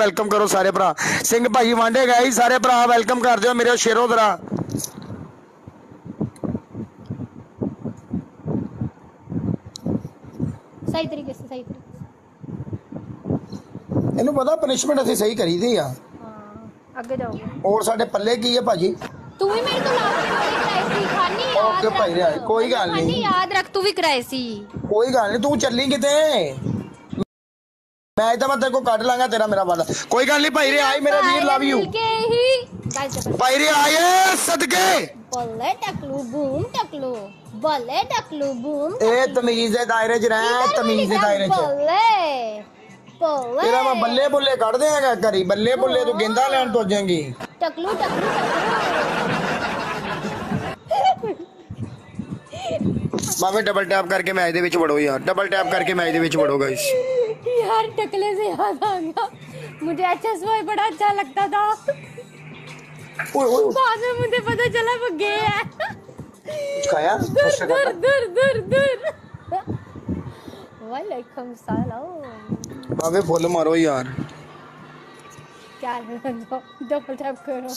Welcome करो सारे भरा। सिंह भाई वांडे गए सारे भरा वेलकम कर दियो मेरे शेरों दरा। सही तरीके से सही तरीके से इन्हों पता पनिशमेंट असि सही करी थी यार। हाँ आगे जाओगे और साडे पल्ले की है भाजी। तू भी मेरे तो लास्ट में बड़ी कराई सी खानी याद ओके भाई रे कोई गल नहीं याद रख तू भी कराई सी कोई गल नहीं तू चली किते मैं तो मैं तेरे को काट लांगा तेरा मेरा वादा कोई गल नहीं भाई रे आई मेरा वीर लव यू भाई रे आए सदके बल्ले टकलू बूम टकलू बल्ले टकलू बूम ए तमीज दे दायरे च रह तमीज दे दायरे च बल्ले बल्ले तेरा मैं बल्ले बुल्ले काट देगा करी बल्ले बुल्ले तू गेंदा लेन तो जाएंगी टकलू टकलू मामे डबल टैप करके मैच दे विच वड़ो यार डबल टैप करके मैच दे विच वड़ो गाइस यार टकले से याद आ गया मुझे HSY बड़ा अच्छा लगता था बाद में मुझे पता चला वो गे है खाया दूर दूर दूर दूर वालेकुम सलाम बाबे फुल मारो यार क्या डबल टैप करो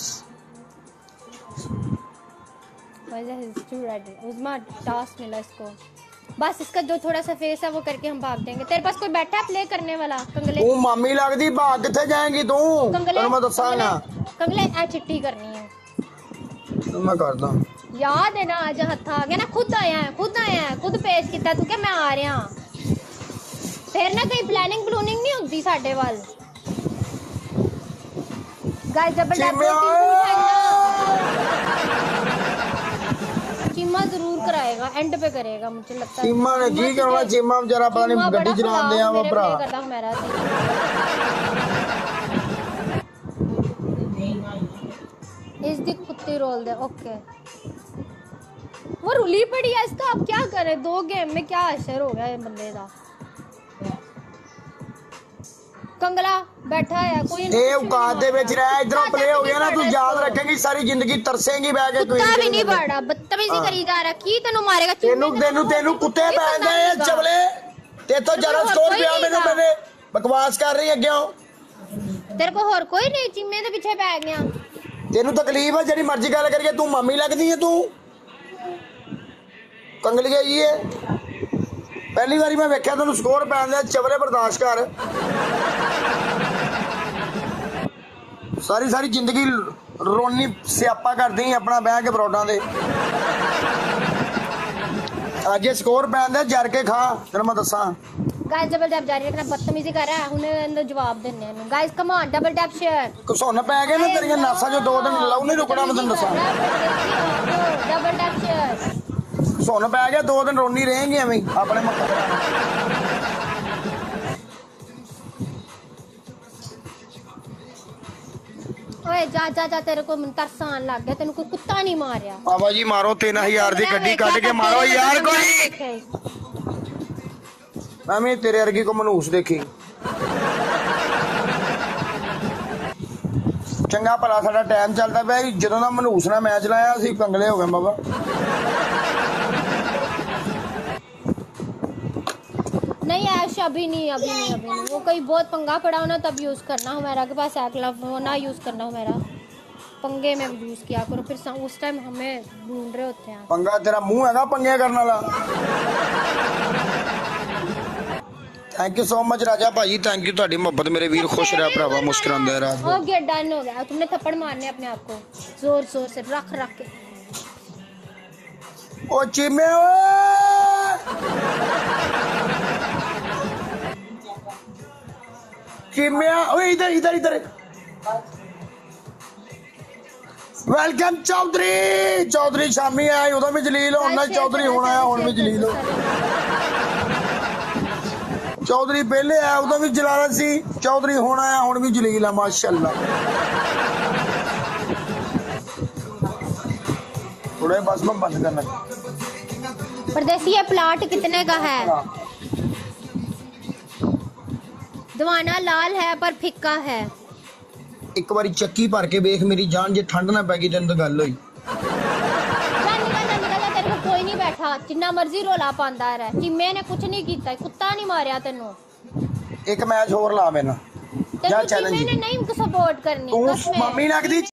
उस्मा टास्क मिला इसको बस इसका जो थोड़ा सा फेस है वो करके हम भाग देंगे तेरे पास कोई बैठा है प्ले करने वाला कंगले तू मामी लगदी भाग किथे जाएगी तू कंगले मैं दसांगा कंगले ए चिट्ठी करनी है मैं करदा याद है ना आज हत्थ आ गया ना खुद आया है खुद पेश किया तू क्या मैं आ रहा फिर ना कहीं प्लानिंग प्लूनिंग नहीं होती साडे वाल गाइस डबल टैप चीमा जरूर कराएगा एंड पे करेगा मुझे लगता है चीमा ने की करना चीमा बेचारा पता नहीं गड्डी चलांदे आ वो भरा करदा मेरा इस दी कुत्ती रोल दे ओके वो रुली पड़ी है इसका अब क्या करे 2 गेम में क्या असर हो गया ये बंदे का कंगला बैठा है कोई ए औकात दे विच रह इधरों प्ले हो गया ना तू याद रखेगी सारी जिंदगी तरसेगी बैठ के कुत्ता भी नहीं बड़ा बदतमीजी करी जा रहा की तेनु मारेगा तेनु कुत्ते पैंदे चवले ते तो जरा स्कोर पिया मैंने बकवास कर रही है क्यों तेरे को और कोई नहीं चिम्मे दे पीछे पै गया तेनु तकलीफ है जेडी मर्जी गल करके तू मामी लगदी है तू कंगलिया जी है पहली बारी मैं वेख्या तेन स्कोर पैंदे चवले बर्दाश्त कर सारी सारी जिंदगी रोनी स्यापा कर दी अपना बह के परोटा दे अज स्कोर पैंदे जर के खा तेन मैं दसा गाइस डबल टैप जारी रखना बदतमीजी कर रहा है हुने अंदर जवाब देने नु guys come on double tap share सुन पै गए ना तेरियां नासा जो 2 दिन लव नहीं रुकना मैं तेन दसा डबल टैप शेयर सुन पै गया 2 दिन रोनी रहेंगे एवं अपने मक्का ओए जा जा जा तेरे को तरस आन लग गया तेन कोई कुत्ता नहीं मारया बाबा जी मारो 3000 दी गड्डी कट के मारो यार कोई मैं तेरे अर्गी को मनूस देखी चंगा भला साडा टाइम चलता पिया जदों दा मनूस ने मैच लाया असीं कंगले हो गए बाबा नहीं ऐश अभी नहीं वो कोई बहुत पंगा पड़ा हो ना तब यूज करना हमारा के पास वो ना यूज करना हमारा पंगे में यूज किया करो फिर उस टाइम हमें ढूंढ रहे होते हैं पंगा तेरा मुंह हैगा पंगे करने वाला thank you so much Raja भाई थैंक यू ਤੁਹਾਡੀ मोहब्बत मेरे वीर खुश रह भरावा मुस्कुरांदे रह हो गया डन हो गया तुमने थप्पड़ मारने अपने आप को जोर जोर से रख के ओ चिमे चिमिया ओए इधर इधर इधर वेलकम चौधरी शामी आए उदों भी जलील होना चौधरी होना है हुण भी जलील हो चौधरी पहले आया उदों भी जलाल सी चौधरी होना है हुण भी जलील है माशाअल्लाह थोड़े बस मैं बंद करना परदेसी ये प्लाट कितने का है दवाना लाल है पर फिक्का है एक बारी चक्की भर के वेख मेरी जान जे ठंड ना पैगी तेन तो गल होई तेरे को कोई नहीं बैठा जिन्ना मर्जी रोला पांदा रह चिम्मे ने कुछ नहीं कीता कुत्ता नहीं मारिया तेनू एक मैच होर ला मेरा जा तेनू चैलेंज मैंने नहीं सपोर्ट करनी तू बस मैं मम्मी लगदी